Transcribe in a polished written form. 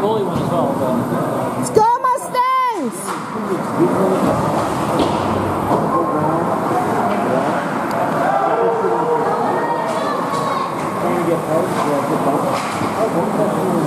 goalie one as well. But, let's go, Mustangs! Trying to get out.